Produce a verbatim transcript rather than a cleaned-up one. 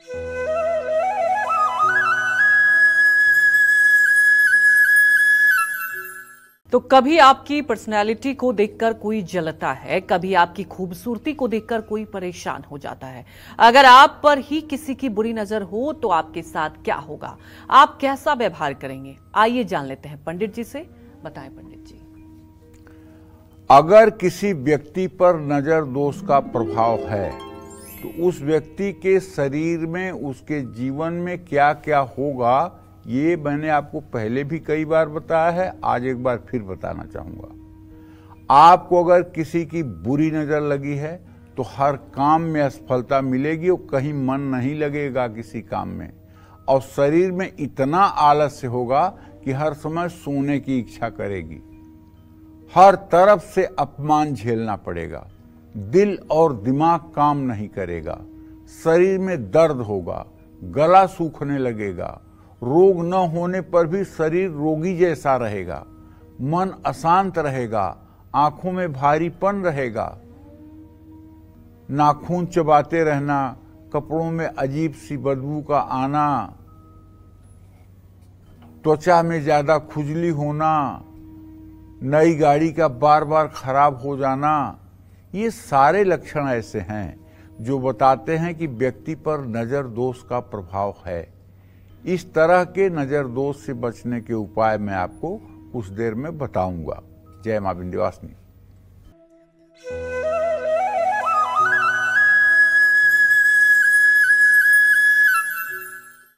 तो कभी आपकी पर्सनैलिटी को देखकर कोई जलता है, कभी आपकी खूबसूरती को देखकर कोई परेशान हो जाता है। अगर आप पर ही किसी की बुरी नजर हो तो आपके साथ क्या होगा, आप कैसा व्यवहार करेंगे? आइए जान लेते हैं पंडित जी से। बताएं पंडित जी। अगर किसी व्यक्ति पर नजर दोष का प्रभाव है तो उस व्यक्ति के शरीर में, उसके जीवन में क्या क्या होगा, ये मैंने आपको पहले भी कई बार बताया है, आज एक बार फिर बताना चाहूंगा। आपको अगर किसी की बुरी नजर लगी है तो हर काम में असफलता मिलेगी और कहीं मन नहीं लगेगा किसी काम में, और शरीर में इतना आलस्य होगा कि हर समय सोने की इच्छा करेगी। हर तरफ से अपमान झेलना पड़ेगा, दिल और दिमाग काम नहीं करेगा, शरीर में दर्द होगा, गला सूखने लगेगा, रोग न होने पर भी शरीर रोगी जैसा रहेगा, मन अशांत रहेगा, आंखों में भारीपन रहेगा, नाखून चबाते रहना, कपड़ों में अजीब सी बदबू का आना, त्वचा में ज्यादा खुजली होना, नई गाड़ी का बार बार खराब हो जाना, ये सारे लक्षण ऐसे हैं जो बताते हैं कि व्यक्ति पर नजर दोष का प्रभाव है। इस तरह के नजर दोष से बचने के उपाय मैं आपको कुछ देर में बताऊंगा। जय मां विंध्यवासिनी।